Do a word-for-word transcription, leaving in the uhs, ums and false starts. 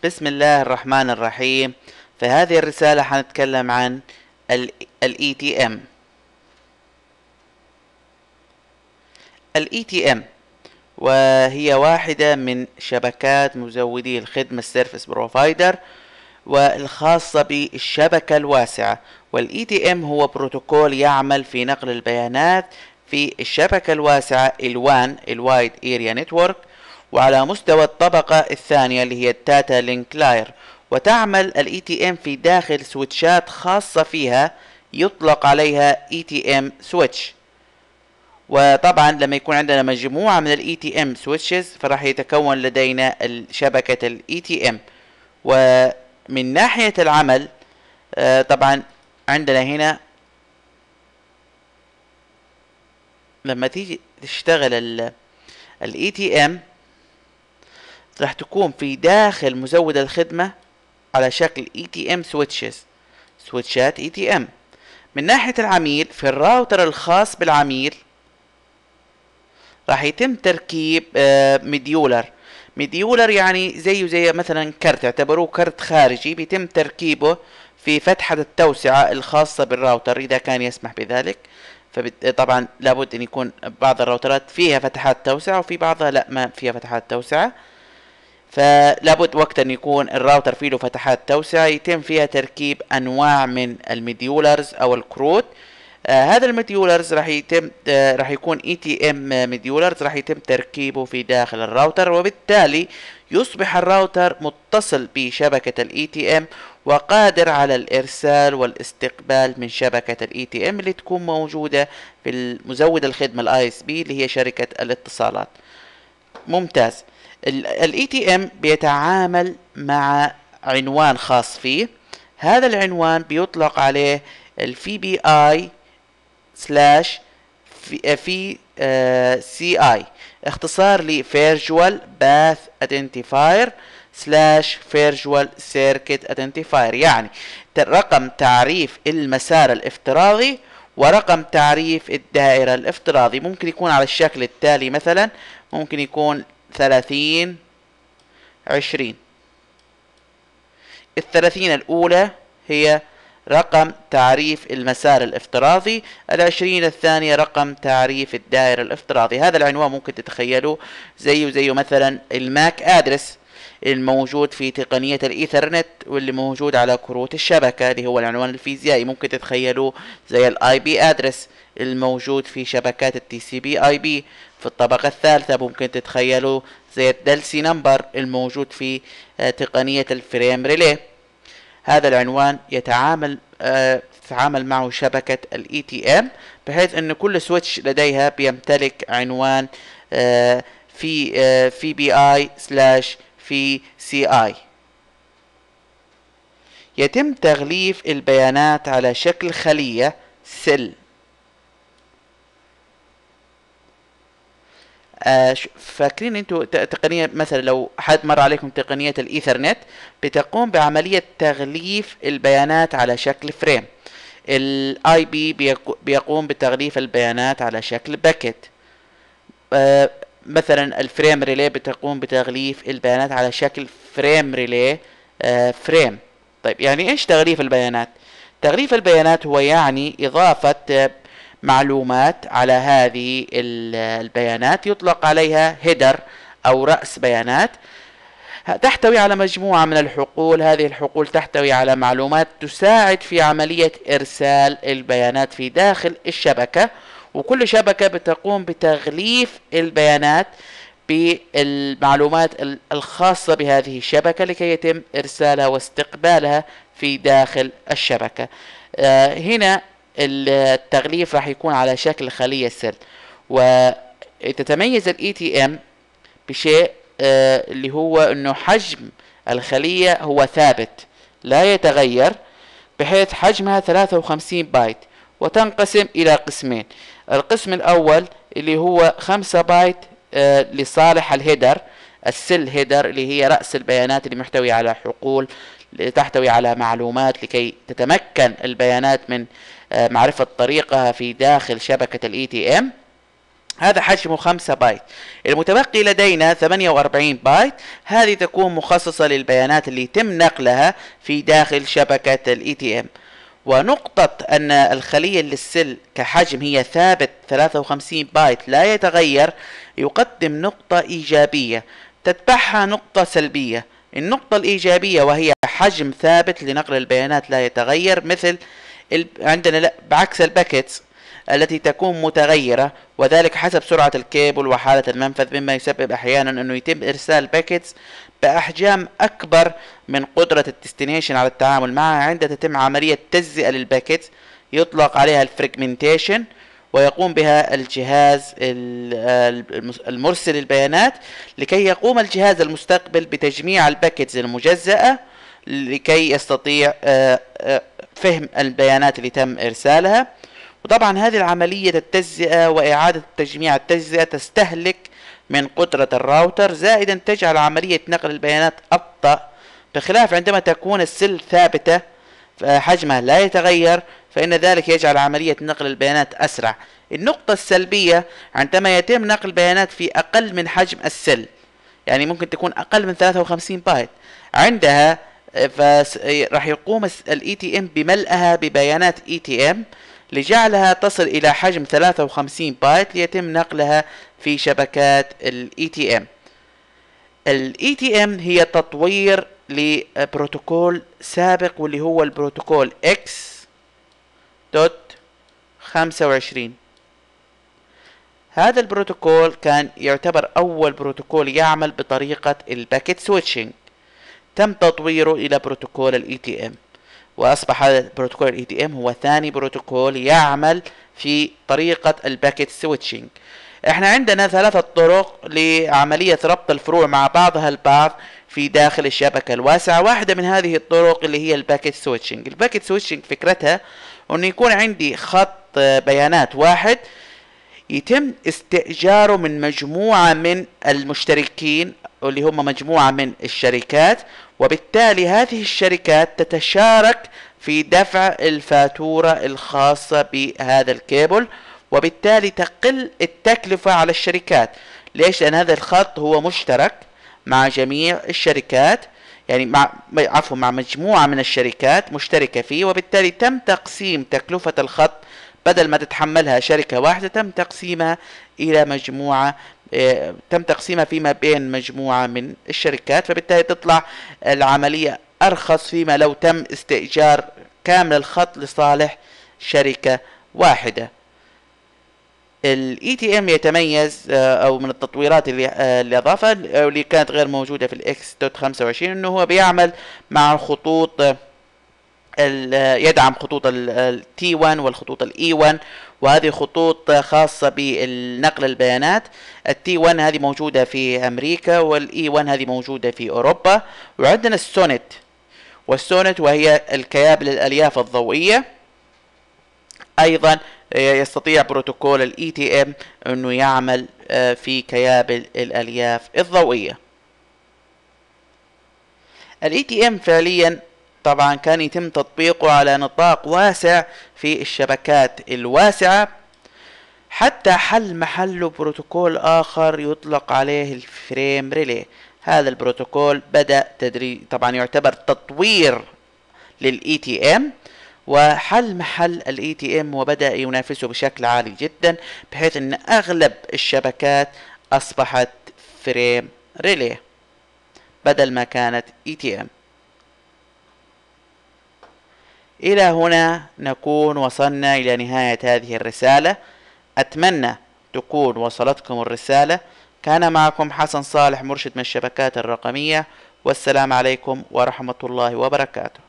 بسم الله الرحمن الرحيم. في هذه الرسالة حنتكلم عن ال إي تي إم. ال إي تي إم وهي واحدة من شبكات مزودي الخدمة السيرفيس بروفايدر والخاصة بالشبكة الواسعة. وال إي تي إم هو بروتوكول يعمل في نقل البيانات في الشبكة الواسعة الوان الوايد اريا نتورك، وعلى مستوى الطبقة الثانية اللي هي الداتا لينك لاير. وتعمل ال إي تي إم في داخل سويتشات خاصة فيها يطلق عليها إي تي إم سويتش. وطبعا لما يكون عندنا مجموعة من ال إي تي إم سويتشز فراح يتكون لدينا شبكة ال إي تي إم. ومن ناحية العمل آه طبعا عندنا هنا لما تيجي تشتغل ال إي تي إم راح تكون في داخل مزود الخدمة على شكل إي تي إم سويتشز، سويتشات إي تي إم. من ناحية العميل في الراوتر الخاص بالعميل راح يتم تركيب آه مديولر. مديولر يعني زيه زي مثلا كرت، اعتبروه كرت خارجي بيتم تركيبه في فتحة التوسعة الخاصة بالراوتر إذا كان يسمح بذلك. فطبعا لابد أن يكون بعض الراوترات فيها فتحات توسعة وفي بعضها لا ما فيها فتحات توسعة، فلابد وقت أن يكون الراوتر فيه له فتحات توسعة يتم فيها تركيب أنواع من المديولرز أو الكروت. آه هذا المديولرز راح يتم آه راح يكون اي تي ام مديولرز راح يتم تركيبه في داخل الراوتر، وبالتالي يصبح الراوتر متصل بشبكة الاي تي ام وقادر على الارسال والاستقبال من شبكة الاي تي ام اللي تكون موجودة في المزود الخدمة الاي اس بي اللي هي شركة الاتصالات. ممتاز. الاي تي ام بيتعامل مع عنوان خاص فيه، هذا العنوان بيطلق عليه الفي بي اي سلاش في, في آه سي اي، اختصار ل Virtual Path Identifier سلاش Virtual Circuit Identifier، يعني رقم تعريف المسار الافتراضي ورقم تعريف الدائرة الافتراضي. ممكن يكون على الشكل التالي، مثلا ممكن يكون ثلاثين عشرين. الثلاثين الأولى هي رقم تعريف المسار الافتراضي، العشرين الثانية رقم تعريف الدائرة الافتراضي. هذا العنوان ممكن تتخيلوا زيه زيه مثلا الماك ادرس الموجود في تقنية الايثرنت واللي موجود على كروت الشبكة اللي هو العنوان الفيزيائي. ممكن تتخيلوا زي الاي بي ادرس الموجود في شبكات التي سي بي اي بي. في الطبقة الثالثة ممكن تتخيلوا زي الدلسي نمبر الموجود في تقنية الفريم ريلي. هذا العنوان يتعامل آه تتعامل معه شبكة الاي تي ام بحيث ان كل سويتش لديها بيمتلك عنوان آه في آه في بي اي سلاش في سي اي. يتم تغليف البيانات على شكل خلية سل. آه فاكرين انتوا تقنية مثلا لو حد مر عليكم تقنية الايثرنت بتقوم بعملية تغليف البيانات على شكل فريم. الاي بي بيقوم بتغليف البيانات على شكل باكيت. آه مثلا الفريم ريلي بتقوم بتغليف البيانات على شكل فريم ريلي آه فريم. طيب يعني ايش تغليف البيانات؟ تغليف البيانات هو يعني اضافة آه معلومات على هذه البيانات يطلق عليها هيدر او رأس بيانات تحتوي على مجموعة من الحقول. هذه الحقول تحتوي على معلومات تساعد في عملية ارسال البيانات في داخل الشبكة، وكل شبكة بتقوم بتغليف البيانات بالمعلومات الخاصة بهذه الشبكة لكي يتم ارسالها واستقبالها في داخل الشبكة. آه هنا التغليف راح يكون على شكل خلية سل. وتتميز الاي تي ام بشيء آه اللي هو انه حجم الخلية هو ثابت لا يتغير، بحيث حجمها ثلاثة وخمسين بايت وتنقسم الى قسمين. القسم الاول اللي هو خمسة بايت آه لصالح الهيدر، السل هيدر اللي هي رأس البيانات اللي محتوي على حقول تحتوي على معلومات لكي تتمكن البيانات من معرفة طريقها في داخل شبكة الاي تي ام. هذا حجمه خمسة بايت. المتبقي لدينا ثمانية وأربعين بايت، هذه تكون مخصصة للبيانات اللي يتم نقلها في داخل شبكة ال إي تي إم. ونقطة أن الخلية للسل كحجم هي ثابت ثلاثة وخمسين بايت لا يتغير يقدم نقطة إيجابية تتبعها نقطة سلبية. النقطة الإيجابية وهي حجم ثابت لنقل البيانات لا يتغير، مثل عندنا لا بعكس الباكيتس التي تكون متغيرة، وذلك حسب سرعة الكيبل وحالة المنفذ، مما يسبب أحيانا أنه يتم إرسال باكيتس بأحجام أكبر من قدرة الديستنيشن على التعامل معها. عند تتم عملية تجزئة للباكيتس يطلق عليها الفريجمنتيشن، ويقوم بها الجهاز المرسل البيانات لكي يقوم الجهاز المستقبل بتجميع الباكيتس المجزأة لكي يستطيع فهم البيانات اللي تم إرسالها. وطبعا هذه العملية التجزئة وإعادة تجميع التجزئة تستهلك من قدرة الراوتر، زائدا تجعل عملية نقل البيانات أبطأ، بخلاف عندما تكون السل ثابتة حجمها لا يتغير، فإن ذلك يجعل عملية نقل البيانات أسرع. النقطة السلبية عندما يتم نقل بيانات في أقل من حجم السل، يعني ممكن تكون أقل من ثلاثة وخمسين بايت، عندها راح يقوم ال إي تي إم بملئها ببيانات إي تي إم لجعلها تصل إلى حجم ثلاثة وخمسين بايت ليتم نقلها في شبكات ال إي تي إم. ال إي تي إم هي تطوير لبروتوكول سابق، واللي هو البروتوكول إكس دوت خمسة وعشرين. هذا البروتوكول كان يعتبر أول بروتوكول يعمل بطريقة الباكيت سويتشنج، تم تطويره إلى بروتوكول ال إي تي إم، وأصبح هذا بروتوكول ال إي تي إم هو ثاني بروتوكول يعمل في طريقة الباكيت سويتشنج. احنا عندنا ثلاثة طرق لعملية ربط الفروع مع بعضها البعض في داخل الشبكة الواسعة. واحدة من هذه الطرق اللي هي الباكيت سويتشنج. الباكيت سويتشنج فكرتها انه يكون عندي خط بيانات واحد يتم استئجاره من مجموعة من المشتركين اللي هم مجموعة من الشركات، وبالتالي هذه الشركات تتشارك في دفع الفاتورة الخاصة بهذا الكيبل، وبالتالي تقل التكلفة على الشركات. ليش؟ لأن هذا الخط هو مشترك مع جميع الشركات، يعني مع عفوا مع مجموعة من الشركات مشتركة فيه، وبالتالي تم تقسيم تكلفة الخط بدل ما تتحملها شركة واحدة تم تقسيمها إلى مجموعة اه تم تقسيمها فيما بين مجموعة من الشركات، فبالتالي تطلع العملية أرخص فيما لو تم استئجار كامل الخط لصالح شركة واحدة. ال إي تي إم يتميز او من التطويرات اللي اللي اضافها اللي كانت غير موجودة في الاكس دوت خمسة وعشرين انه هو بيعمل مع خطوط يدعم خطوط ال تي واحد والخطوط ال إي واحد، وهذه خطوط خاصة بالنقل البيانات. ال تي واحد هذه موجودة في امريكا، وال إي واحد هذه موجودة في اوروبا. وعندنا السونت، والسونت وهي الكيابل الالياف الضوئية، ايضا يستطيع بروتوكول ال إي تي إم انه يعمل في كيابل الالياف الضوئية. ال إي تي إم فعليا طبعا كان يتم تطبيقه على نطاق واسع في الشبكات الواسعة، حتى حل محله بروتوكول آخر يطلق عليه الفريم ريلي. هذا البروتوكول بدأ تدريج طبعا يعتبر تطوير لل إي تي إم، وحل محل ال إي تي إم وبدأ ينافسه بشكل عالي جدا، بحيث أن أغلب الشبكات أصبحت فريم ريلي بدل ما كانت إي تي إم. إلى هنا نكون وصلنا إلى نهاية هذه الرسالة. أتمنى تكون وصلتكم الرسالة. كان معكم حسن صالح، مرشد من الشبكات الرقمية، والسلام عليكم ورحمة الله وبركاته.